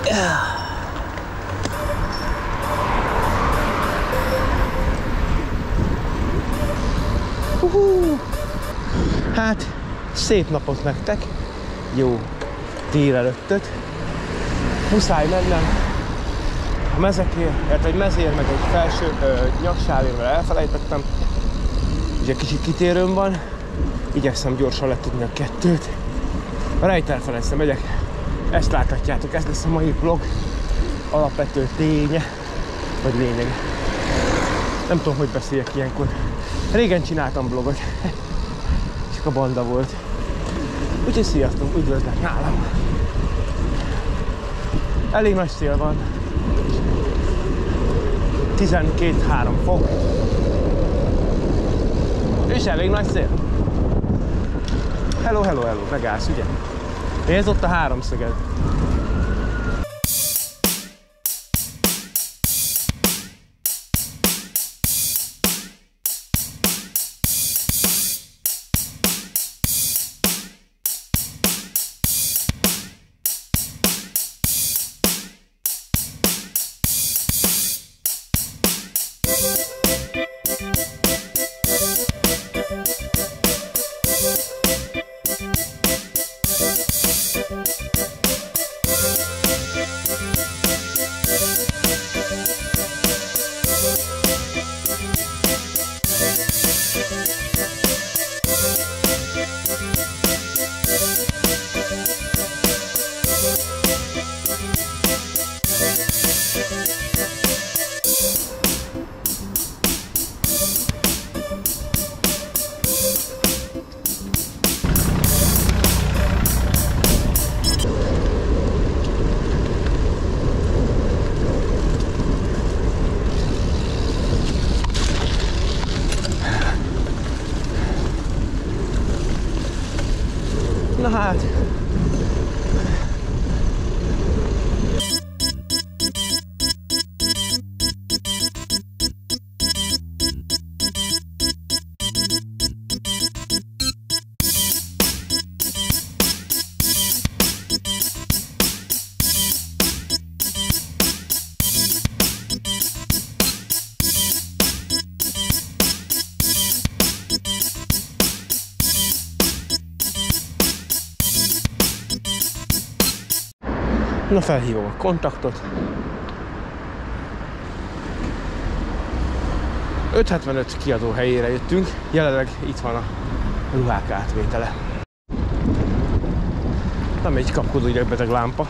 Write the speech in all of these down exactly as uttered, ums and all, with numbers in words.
Uh-huh. Hát, szép napot nektek, jó délelőttöt. Muszáj mennem a mezekért, mert egy mezér, meg egy felső nyaksálérvel elfelejtettem. Ugye kicsit kitérőm van, igyekszem gyorsan letudni a kettőt. A rejt elfelejtem, megyek. Ezt láthatjátok, ez lesz a mai vlog alapvető ténye, vagy lényege. Nem tudom, hogy beszéljek ilyenkor. Régen csináltam vlogot, csak a banda volt. Úgyhogy sziasztok, üdvözlök nálam. Elég nagy szél van. tizenkét-három fok. És elég nagy szél. Hello, hello, hello, megállsz, ugye? Ez ott a háromszöged. Na hát. Na, felhívom a kontaktot. ötszázhetvenöt kiadó helyére jöttünk, jelenleg itt van a ruhák átvétele. Nem egy kapkodó idegbeteg lámpa.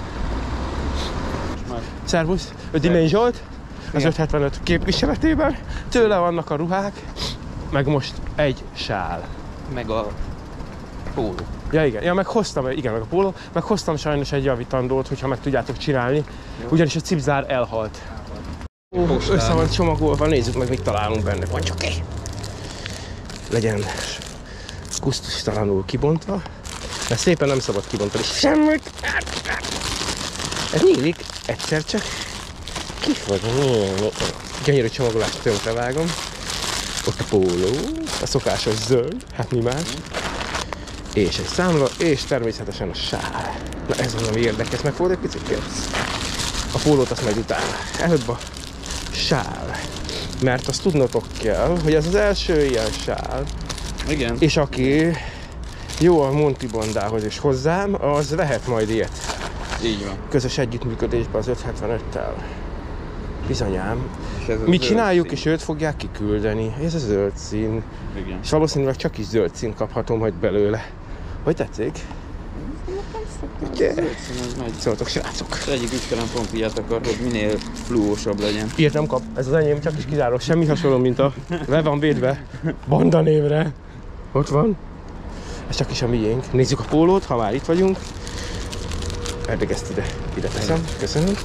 Szervusz, Dimén Zsolt, az ötszázhetvenöt képviseletében. Tőle vannak a ruhák, meg most egy sál. Meg a póló. Ja igen, ja, meg hoztam, igen, meg a póló, meg hoztam sajnos egy javítandót, hogyha meg tudjátok csinálni, ugyanis a cipzár elhalt. Ó, össze van csomagolva, nézzük meg, mit találunk benne, vagy csak egy. Legyen kusztustalanul kibontva, mert szépen nem szabad kibontani semmit. Ez nyílik, egyszer csak ki fog nyílni. Gyönyörű csomagolást tönkrevágom. Ott a póló, a szokásos zöld, hát mi más. És egy számla, és természetesen a sál. Na ez valami érdekes, meg fogod egy picit kérsz. A pólót azt majd utána. Előbb a sál. Mert azt tudnotok kell, hogy ez az első ilyen sál. Igen. És aki jó a Monty bandához és hozzám, az vehet majd ilyet. Így van. Közös együttműködésben az ötszázhetvenöttel. Bizonyám. Mi csináljuk, szín. És őt fogják kiküldeni. Ez a zöld szín. Igen. És valószínűleg csak is zöld szín kaphatom majd belőle. Hogy tetszik? Ugye? Szóltok, srácok. Az egyik ügyfelem pont ilyet akar, hogy minél fluósabb legyen. Ilyet nem kap. Ez az enyém, csak is kizárólag. Semmi hasonló, mint a le van védve banda névre. Ott van. Ez csak is a miénk. Nézzük a pólót, ha már itt vagyunk. Eddig ezt ide, ide teszem. Köszönöm.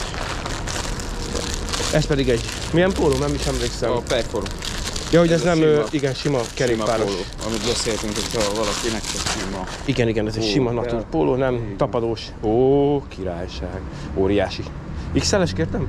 Ez pedig egy... Milyen póló? Nem is emlékszem. A Perforum. Ja, hogy ez, ez nem, sima, igen, sima kerékpáros. Sima póló, amit beszéltünk, hogyha valakinek csak sima. Igen, igen, ez egy sima natur póló, nem igen. Tapadós. Ó, királyság. Óriási. iksz el-es kértem?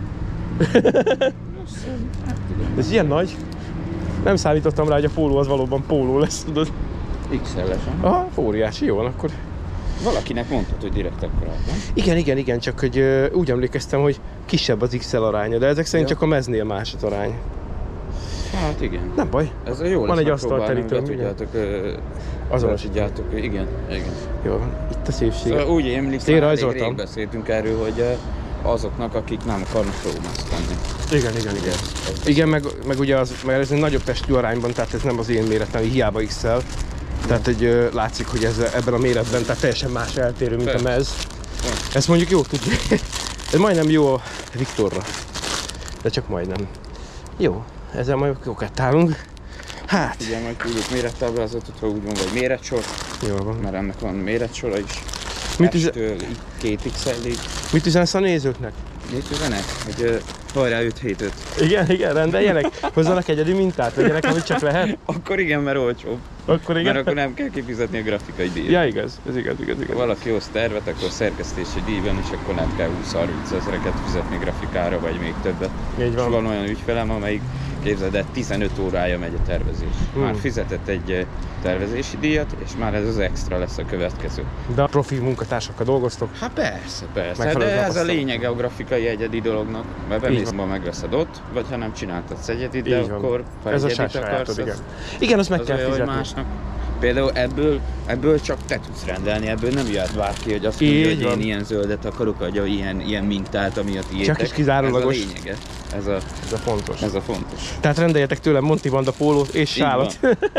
Ez ilyen nagy. Nem számítottam rá, hogy a póló az valóban póló lesz, tudod? iksz el-es. Aha, óriási, jó van, akkor Valakinek mondtad, hogy direkt ekkora, nem? Igen, igen, igen, csak hogy ö, úgy emlékeztem, hogy kisebb az iksz el aránya, de ezek szerint Ja. csak a meznél más az arány. Hát igen. Nem baj. Ez a jó Van lesz egy megpróbálni, asztalterítőm, be igen. tudjátok, ö, Azonosítani. be tudjátok, igen, igen. Jó van, itt a szépség. Szóval úgy Én emlékszem, elég rajzoltam. rég beszéltünk erről, hogy ö, azoknak, akik nem akarnak rómászt tenni. Igen, igen, igen. Igen, meg, meg ugye az, meg ez egy nagyobb testű arányban, tehát ez nem az én méretem, hiába iksz el. Tehát egy, ö, látszik, hogy ez ebben a méretben, tehát teljesen más eltérő, mint a Persze. mez. Ezt mondjuk jó tudni. Ez majdnem jó a Viktorra. De csak majdnem. Jó, ezzel majd jókat állunk. Hát, Ugye majd küldjük mérettáblázatot, ha úgy van, vagy méretsor, jól van. mert ennek van méretsora is. Mit üze- S-től két iksz el-ig. Mit üzensz a nézőknek? Mit üzenek? Hogy uh, hajrá öt hét öt. Igen, igen, rendeljenek. Hozzanak egyedi mintát, vegyenek, amit csak lehet. Akkor igen, mert olcsóbb. Akkor igen. Mert akkor nem kell kifizetni a grafikai díjat. Ja, igaz, ez igaz, igaz, Ha igaz. valaki hoz tervet, akkor szerkesztési díjban, és akkor nem kell húsz-harminc ezereket fizetni grafikára, vagy még többet. Így És van. van olyan ügyfelem, amelyik, képzeld el, tizenöt órája megy a tervezés. Hmm. Már fizetett egy eh, tervezési díjat, és már ez az extra lesz a következő. De a profi munkatársakkal dolgoztok. Hát persze, persze, Megfelelő de ez a tapasztalat. lényege a grafikai egyedi dolognak. Mert Így bemész, van. ma megveszed ott, vagy ha nem csináltatsz egyedit, de Így van. akkor ha Ez a egyedit sajátod, akarsz, igen. az, Igen, azt meg az kell olyan, hogy fizetni. másnak. Például ebből, ebből csak te tudsz rendelni, ebből nem jöhet bárki, hogy azt mondja, Így hogy van. én ilyen zöldet akarok, adja ilyen, ilyen mintát, ami a tiétek. Csak is kizárólagos. Ez a lényege. Ez a, Ez a fontos. ez a fontos. Tehát rendeljetek tőlem Monty Banda pólót és Így sálat.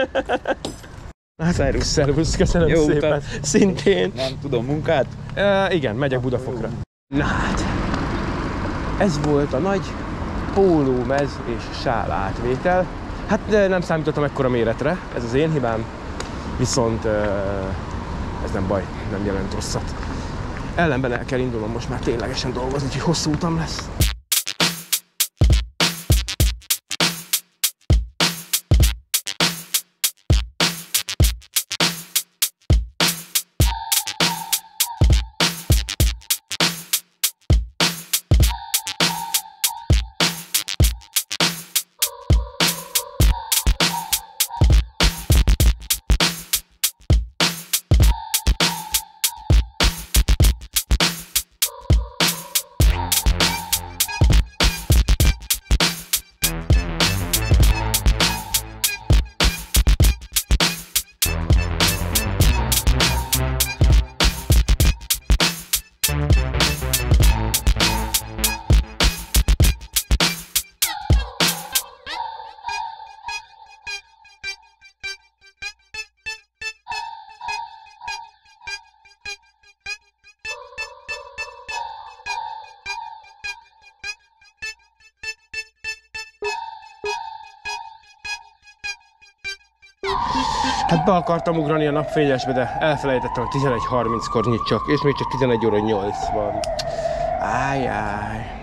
Hát, Szervusz. szervusz, köszönöm Jó szépen. utat. Szintén. Nem tudom, munkát? Uh, igen, megyek Budafokra. Na hát, ez volt a nagy póló, mez és sál átvétel. Hát de nem számítottam ekkora méretre, ez az én hibám. Viszont uh, ez nem baj, nem jelent rosszat. Ellenben el kell indulnom most már ténylegesen dolgozni, úgyhogy hosszú utam lesz. Hát be akartam ugrani a napfényesbe, de elfelejtettem, hogy tizenegy harminckor nyit csak, és még csak tizenegy óra nyolc van. Ájjáj.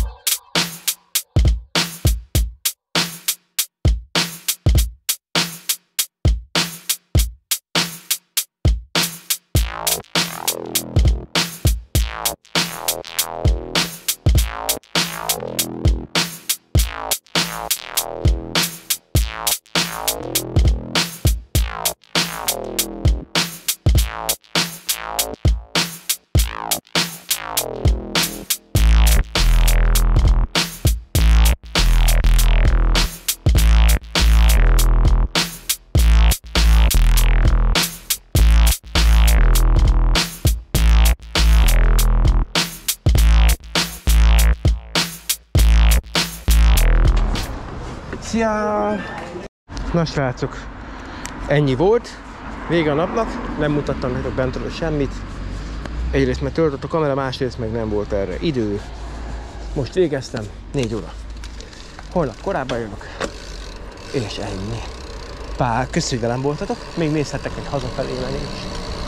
Szia! Na srácok, ennyi volt. Vége a napnak, nem mutattam nektek bentről semmit. Egyrészt mert töltött a kamera, másrészt meg nem volt erre idő. Most végeztem, négy óra. Holnap korábban jövök. És ennyi. Pá, köszönjük, hogy velem voltatok. Még nézhettek egy hazafelé menést.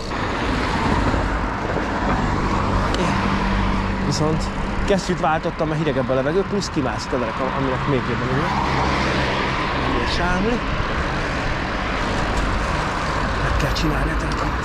Viszont kesztyűt váltottam, mert hidegebb a levegő, plusz kimászkölek, aminek még jobban ülök. Ennyi sámli. Meg kell csinálni a dolgokat.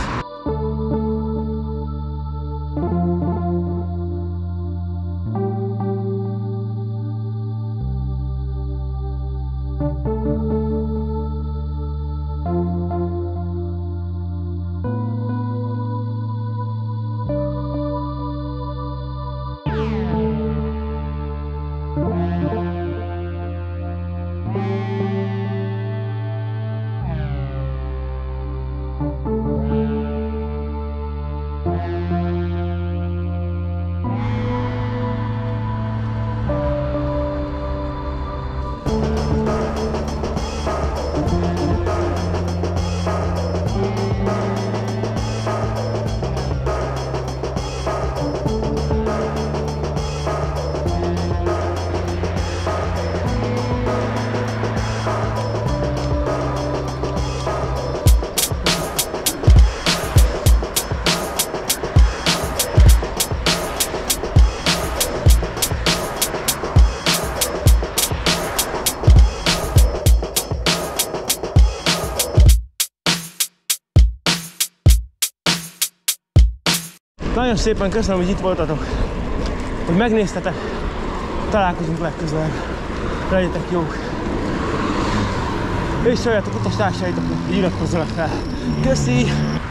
Nagyon szépen köszönöm, hogy itt voltatok, hogy megnéztetek. Találkozunk legközelebb. Legyetek jók. És szóljatok utastársaitok, hogy iratkozzanak fel. Köszi!